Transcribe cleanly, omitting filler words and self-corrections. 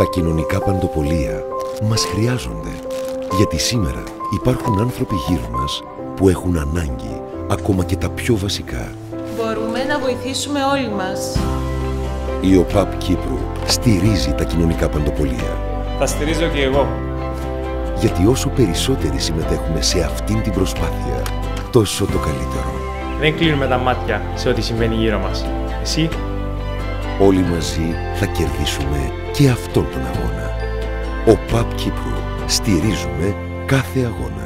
Τα κοινωνικά παντοπολία μας χρειάζονται, γιατί σήμερα υπάρχουν άνθρωποι γύρω μας που έχουν ανάγκη ακόμα και τα πιο βασικά. Μπορούμε να βοηθήσουμε όλοι μας. Η ΟΠΑΠ Κύπρου στηρίζει τα κοινωνικά παντοπολία. Θα στηρίζω και εγώ. Γιατί όσο περισσότεροι συμμετέχουμε σε αυτήν την προσπάθεια, τόσο το καλύτερο. Δεν κλείνουμε τα μάτια σε ό,τι συμβαίνει γύρω μας. Εσύ? Όλοι μαζί θα κερδίσουμε και αυτόν τον αγώνα. ΟΠΑΠ Κύπρου. Στηρίζουμε κάθε αγώνα.